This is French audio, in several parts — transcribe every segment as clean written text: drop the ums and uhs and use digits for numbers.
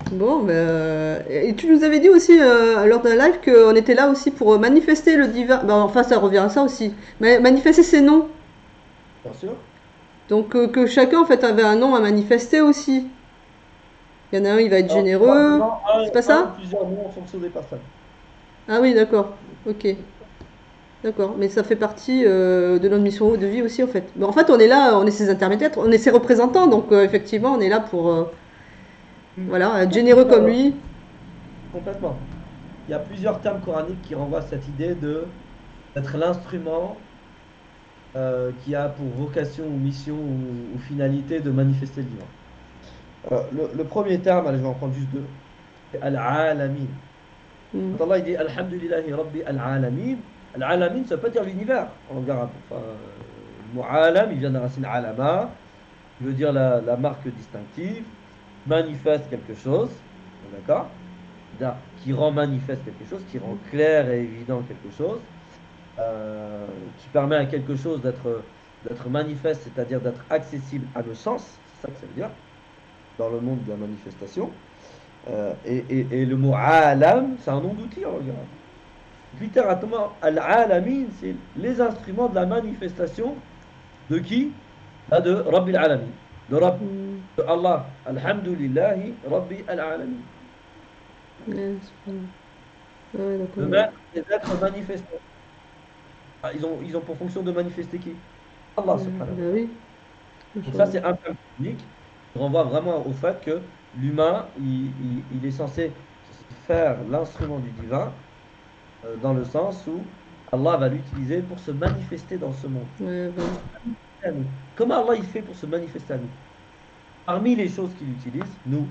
Bon, et tu nous avais dit aussi lors d'un live qu'on était là aussi pour manifester le divin. Ben, enfin, ça revient à ça aussi. Mais manifester ses noms. Bien sûr. Donc que chacun en fait avait un nom à manifester aussi. Il y en a un, il va être Alors, généreux. non, C'est pas un ou ça? plusieurs noms en fonction des personnes. Ah oui, d'accord. Ok. D'accord. Mais ça fait partie de notre mission de vie aussi en fait. Mais en fait, on est là, on est ses intermédiaires, on est ses représentants. Donc effectivement, on est là pour voilà, être Il y a généreux comme plusieurs- lui. Complètement. Il y a plusieurs termes coraniques qui renvoient à cette idée de d'être l'instrument qui a pour vocation ou mission ou finalité de manifester le divin. Le premier terme, allez, je vais en prendre juste deux, c'est Al-Alamin. Hmm. Quand Allah il dit Alhamdulillahi Rabbi Al-Alamin, Al-Alamin, ça veut pas dire l'univers en langue arabe. Enfin, le mot alam, il vient de la racine alama, qui veut dire la marque distinctive, manifeste quelque chose, d'accord? Qui rend manifeste quelque chose, qui rend clair et évident quelque chose, qui permet à quelque chose d'être manifeste, c'est-à-dire d'être accessible à nos sens, c'est ça que ça veut dire, dans le monde de la manifestation. Et le mot alam, c'est un nom d'outil en langue arabe. Littéralement, al-alamin, c'est les instruments de la manifestation de qui? Là, de Rabbil alamin. De Rabb, Hmm. de Allah. Alhamdulillahi Rabbi al-alamin. Ouais, c'est pas- ouais, d'accord. De mettre les êtres manifestants. Ah, ils ont pour fonction de manifester qui? Allah subhanahu wa Ben ta'ala. oui. Donc ça, Inch'Allah. c'est un terme technique qui renvoie vraiment au fait que l'humain, il est censé faire l'instrument du divin dans le sens où Allah va l'utiliser pour se manifester dans ce monde. Ouais, Pour voilà. se manifester à nous. Comment Allah il fait pour se manifester à nous? Parmi les choses qu'il utilise, nous.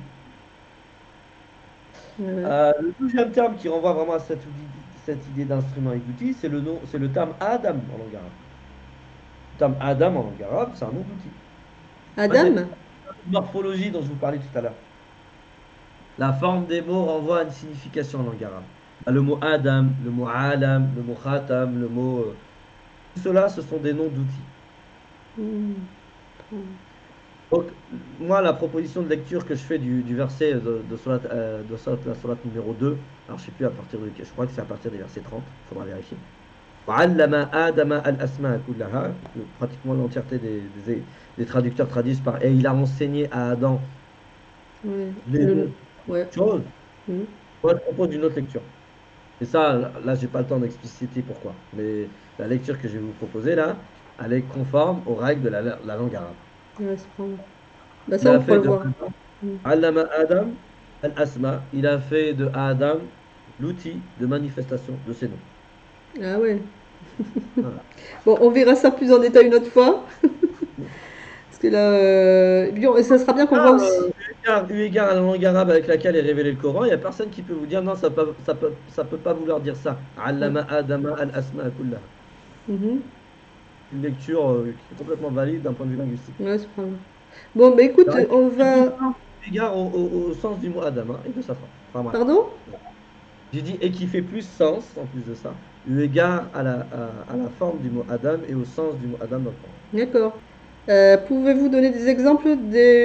Ouais, ouais. Le deuxième terme qui renvoie vraiment à cette idée d'instrument et d'outil, c'est le nom, c'est le terme Adam en langue arabe. Le terme Adam en langue arabe, c'est un nom d'outil. Voyez, Adam? morphologie dont je vous parlais tout à l'heure. La forme des mots renvoie à une signification en langue arabe. Le mot Adam, le mot Alam, le mot Khatam, le mot. Tout cela, ce sont des noms d'outils. Hmm. Donc, moi, la proposition de lecture que je fais du verset la sourate numéro 2, alors je ne sais plus à partir de. Je crois que c'est à partir des versets 30, il faudra vérifier. وعلم آدم الأسماء كلها, pratiquement l'entièreté des traducteurs traduisent par et il a enseigné à Adam Ouais. les noms de Ouais. choses. Hmm. Moi, je propose une autre lecture. Et ça, là, j'ai pas le temps d'expliciter pourquoi. Mais la lecture que je vais vous proposer là, elle est conforme aux règles de la langue arabe. Ouais, c'est pas mal. Bah Il ça, on a pourra fait le de voir. Hmm. Allama Adam al-Asma, il a fait de Adam l'outil de manifestation de ses noms. Ah ouais. Voilà. Bon, on verra ça plus en détail une autre fois. Parce que là, et ça sera bien qu'on voit Ah, aussi. eu égard à la langue arabe avec laquelle est révélé le Coran, il n'y a personne qui peut vous dire non, ça peut pas vouloir dire ça. Ouais. Allama Adama al-Asma kullaha. Mhm. Une lecture qui est complètement valide d'un point de vue linguistique. Ouais, c'est pas mal. Bon, bah écoute, Alors, il on fait plus va. sens, eu égard au sens du mot Adam et de sa femme. Enfin bref. Pardon? J'ai dit et qui fait plus sens, en plus de ça, eu égard à la forme du mot Adam et au sens du mot Adam dans le Coran. D'accord. Pouvez-vous donner des exemples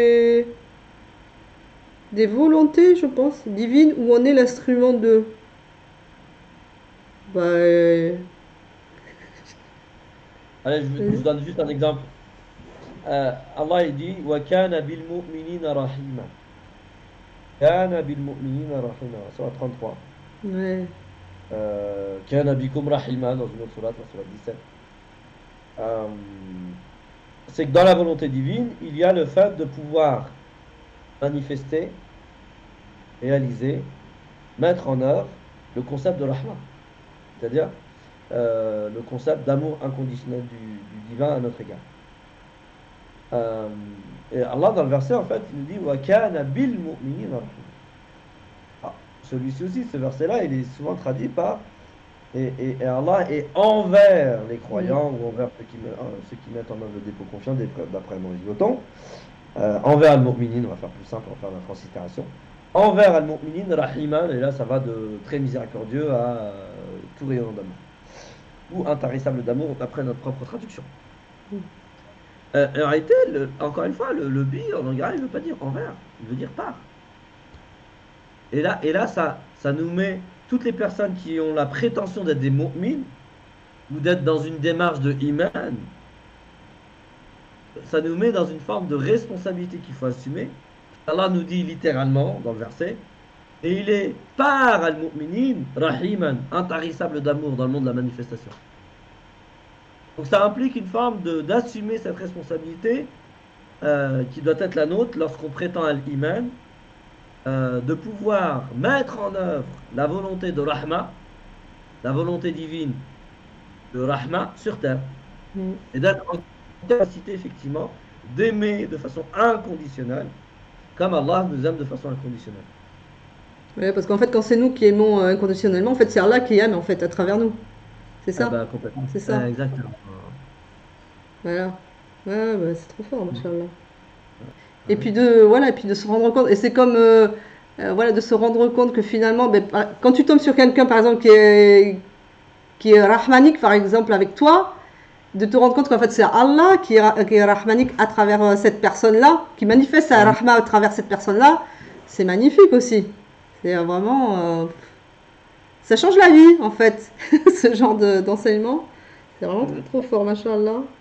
des volontés, je pense, divines où on est l'instrument de. Bah, Allez, je donne juste un exemple. Allah il dit wa kana bil mu'minina rahima. Kana bil mu'minina rahima. Surah 33. ouais. Kana bikum rahima dans une autre sourate, la sourate 17. Euh, c'est que dans la volonté divine, il y a le fait de pouvoir manifester, réaliser, mettre en œuvre le concept de rahma, c'est-à-dire le concept d'amour inconditionnel du divin à notre égard. Euh, et Allah, dans le verset, en fait, il nous dit wa kana bil mu'minina rahima. Ah, celui-ci aussi, ce verset-là, il est souvent traduit par et Allah est envers les Mm. croyants ou envers ceux qui mettent en œuvre le dépôt confiant, d'après Maurice Goton. Envers al-mu'minin, on va faire plus simple, on va faire la translittération. Envers al-mu'minin, rahiman, et là ça va de très miséricordieux à tout rayonnant d'amour. Ou intarissable d'amour d'après notre propre traduction. En réalité, encore une fois, le bi en langage, il ne veut pas dire envers, il veut dire par. Et là ça nous met toutes les personnes qui ont la prétention d'être des mu'min ou d'être dans une démarche de iman, ça nous met dans une forme de responsabilité qu'il faut assumer. Allah nous dit littéralement dans le verset, et il est par al-mu'minin, rahiman, intarissable d'amour dans le monde de la manifestation. Donc ça implique une forme d'assumer cette responsabilité qui doit être la nôtre lorsqu'on prétend à l'iman, de pouvoir mettre en œuvre la volonté de Rahma, la volonté divine de Rahma sur terre, Mm. et d'être en capacité effectivement d'aimer de façon inconditionnelle, comme Allah nous aime de façon inconditionnelle. Ouais, parce qu'en fait, quand c'est nous qui aimons inconditionnellement, en fait, c'est Allah qui aime en fait à travers nous. C'est Ah ça? bah complètement. C'est ça. Exactement. Voilà. Ouais, bah, c'est trop fort, machallah. Ah Et oui. puis voilà, et puis de se rendre compte, et c'est comme, voilà, de se rendre compte que finalement, ben, quand tu tombes sur quelqu'un, par exemple, qui est rahmanique, par exemple, avec toi, de te rendre compte qu'en fait, c'est Allah qui est rahmanique à travers cette personne-là, qui manifeste sa Ah oui. rahma à travers cette personne-là, c'est magnifique aussi. C'est vraiment, ça change la vie, en fait, ce genre d'enseignement. C'est vraiment trop, trop fort, machallah.